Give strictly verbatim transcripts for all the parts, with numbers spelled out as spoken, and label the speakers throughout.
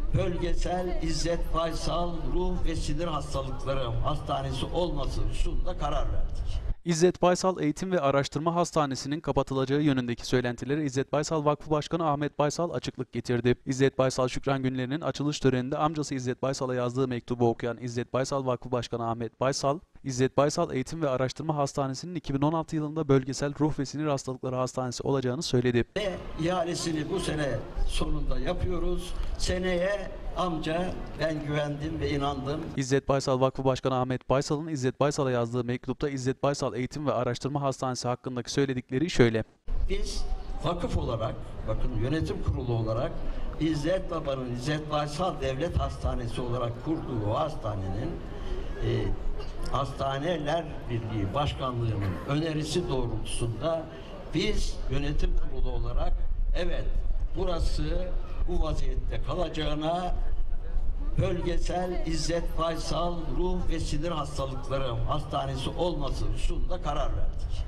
Speaker 1: Bölgesel İzzet Baysal Ruh ve Sinir Hastalıkları Hastanesi olması hususunda karar verdik.
Speaker 2: İzzet Baysal Eğitim ve Araştırma Hastanesi'nin kapatılacağı yönündeki söylentilere İzzet Baysal Vakfı Başkanı Ahmet Baysal açıklık getirdi. İzzet Baysal Şükran Günleri'nin açılış töreninde amcası İzzet Baysal'a yazdığı mektubu okuyan İzzet Baysal Vakfı Başkanı Ahmet Baysal, İzzet Baysal Eğitim ve Araştırma Hastanesi'nin iki bin on altı yılında bölgesel ruh ve sinir hastalıkları hastanesi olacağını söyledi.
Speaker 1: Ve ihalesini bu sene sonunda yapıyoruz. Seneye amca ben güvendim ve inandım.
Speaker 2: İzzet Baysal Vakfı Başkanı Ahmet Baysal'ın İzzet Baysal'a yazdığı mektupta İzzet Baysal Eğitim ve Araştırma Hastanesi hakkındaki söyledikleri şöyle.
Speaker 1: Biz vakıf olarak, bakın yönetim kurulu olarak İzzet Baba'nın İzzet Baysal Devlet Hastanesi olarak kurduğu o hastanenin e, Hastaneler Birliği Başkanlığı'nın önerisi doğrultusunda biz yönetim kurulu olarak evet burası bu vaziyette kalacağına Bölgesel İzzet Baysal Ruh ve Sinir Hastalıkları Hastanesi olması hususunda karar verdik.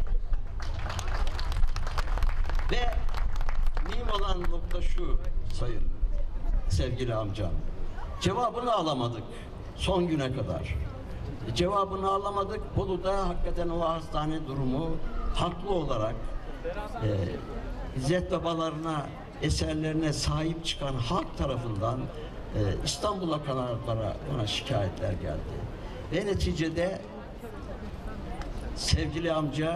Speaker 1: Ve mühim olan nokta şu sayın sevgili amcam. Cevabını alamadık son güne kadar. Cevabını alamadık. Bolu'da hakikaten o hastane durumu haklı olarak e, İzzet babalarına, eserlerine sahip çıkan halk tarafından e, İstanbul'a kanallara ona şikayetler geldi. Ve neticede sevgili amca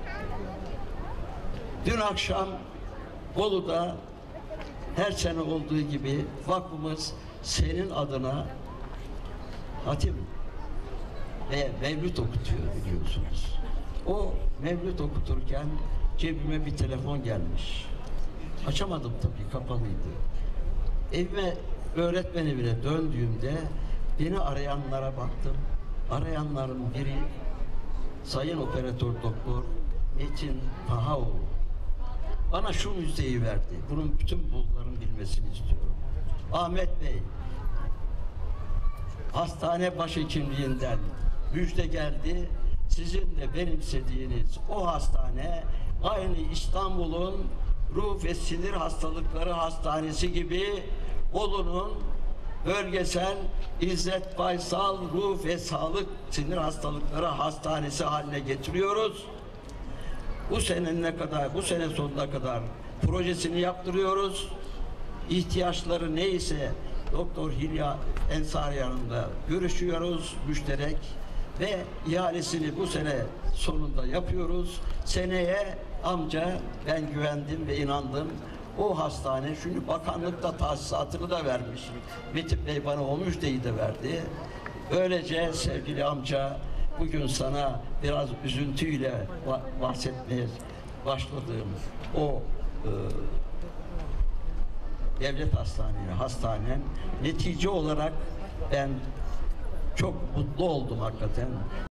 Speaker 1: dün akşam Bolu'da her sene olduğu gibi vakfımız senin adına hatim ve mevlüt okutuyor biliyorsunuz. O mevlüt okuturken cebime bir telefon gelmiş. Açamadım tabii, kapalıydı. Evime, öğretmen evine döndüğümde beni arayanlara baktım. Arayanların biri Sayın Operatör Doktor Metin Tahaoğlu. Bana şu müjdeyi verdi. Bunun bütün Boluların bilmesini istiyorum. Ahmet Bey, hastane başhekimliğinden müjde geldi. Sizin de benimsediğiniz o hastane aynı İstanbul'un ruh ve sinir hastalıkları hastanesi gibi Bolu'nun bölgesel İzzet Baysal Ruh ve Sağlık Sinir Hastalıkları Hastanesi haline getiriyoruz. Bu sene ne kadar, bu sene sonuna kadar projesini yaptırıyoruz. İhtiyaçları neyse Doktor Hilya Ensari yanında görüşüyoruz müşterek ve ihalesini bu sene sonunda yapıyoruz. Seneye amca ben güvendim ve inandım. O hastane, çünkü bakanlık da tahsisatını da vermiş. Metin Bey bana o müjdeyi de verdi. Böylece sevgili amca bugün sana biraz üzüntüyle bahsetmeye başladığım o e, devlet hastanesi, hastanem netice olarak ben çok mutlu oldum hakikaten.